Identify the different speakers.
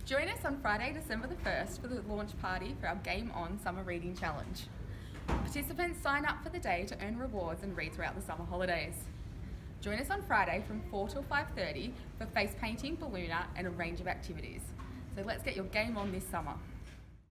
Speaker 1: Join us on Friday, December the 1st for the launch party for our Game On Summer Reading Challenge. Participants sign up for the day to earn rewards and read throughout the summer holidays. Join us on Friday from 4 till 5:30 for face painting, balloon art and a range of activities. So let's get your game on this summer.